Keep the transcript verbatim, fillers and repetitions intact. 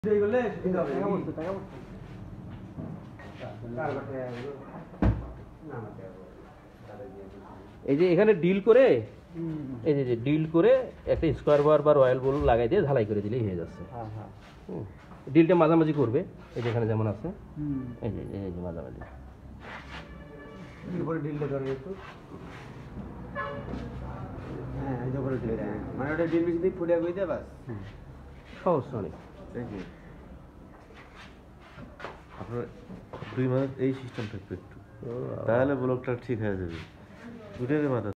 এই যে এখানে ডিল করে এই যে ডিল করে একটা স্কোয়ার বার বা রয়্যাল বল লাগাই দিয়ে ঢালাই করে দিলেই হয়ে যাচ্ছে। ডিলটা মাঝামাঝি করবে, এই যে এখানে যেমন আছে, এই যে এই যে মাঝামাঝি ডিলটা ধরে একটু, হ্যাঁ এই যে উপরে ডিলটা, মানে ওটা ডিল বেশি দিয়ে ফুটিয়ে গইতে বাস সহজ অনেক। আপনার দুই মাস এই সিস্টেম থাকবে একটু, তাহলে ব্লকটা ঠিক হয়ে যাবে। দুটারে মাথা